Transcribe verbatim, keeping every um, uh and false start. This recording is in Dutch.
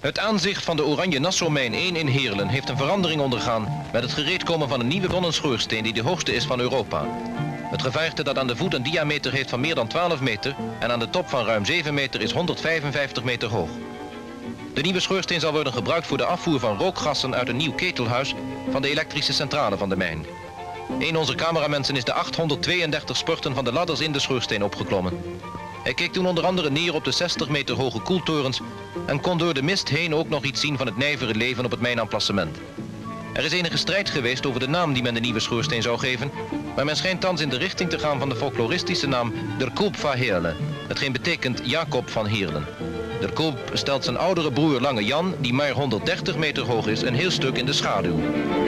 Het aanzicht van de Oranje Nassau-mijn één in Heerlen heeft een verandering ondergaan met het gereedkomen van een nieuwe bronnenschoorsteen die de hoogste is van Europa. Het gevaarte dat aan de voet een diameter heeft van meer dan twaalf meter en aan de top van ruim zeven meter is honderdvijfenvijftig meter hoog. De nieuwe schoorsteen zal worden gebruikt voor de afvoer van rookgassen uit een nieuw ketelhuis van de elektrische centrale van de mijn. Een onze cameramensen is de achthonderdtweeëndertig spurten van de ladders in de schoorsteen opgeklommen. Hij keek toen onder andere neer op de zestig meter hoge koeltorens en kon door de mist heen ook nog iets zien van het nijvere leven op het mijnemplacement. Er is enige strijd geweest over de naam die men de nieuwe schoorsteen zou geven, maar men schijnt thans in de richting te gaan van de folkloristische naam Der Koop van Heerlen, hetgeen betekent Jacob van Heerlen. Der Koop stelt zijn oudere broer Lange Jan, die maar honderddertig meter hoog is, een heel stuk in de schaduw.